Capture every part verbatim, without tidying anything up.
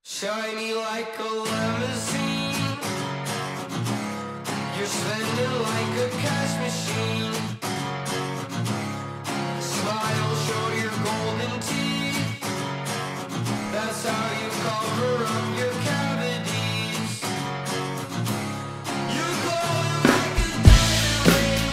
Shiny like a limousine, you're spending like a cash machine. Smile, show your golden teeth, that's how you cover up your cavities. You're glowing like a diamond ring,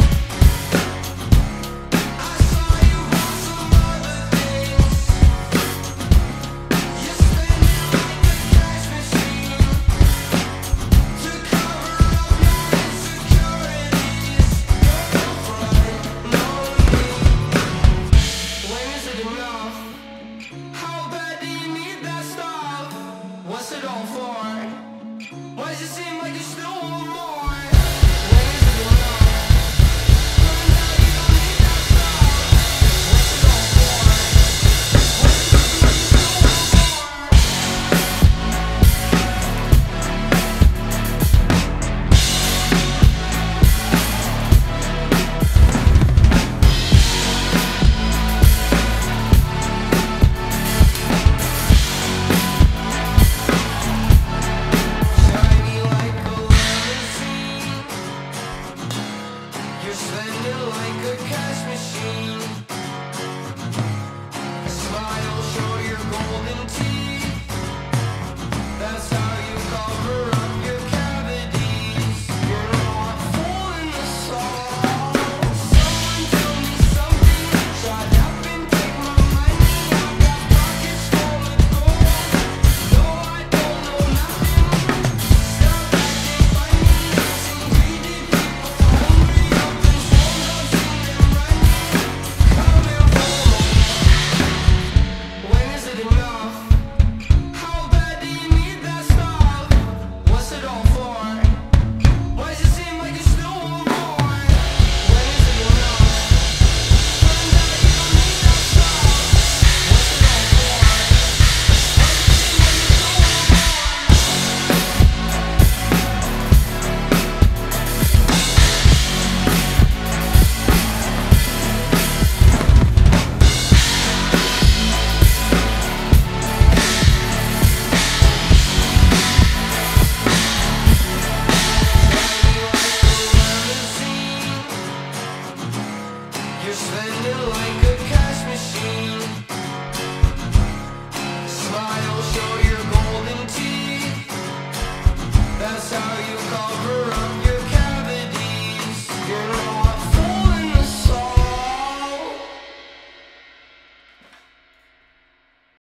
I saw you on some other things. You're spending like a cash machine to cover up your insecurities. No front, no need. When is it enough? How bad do you need that stuff? What's it all for?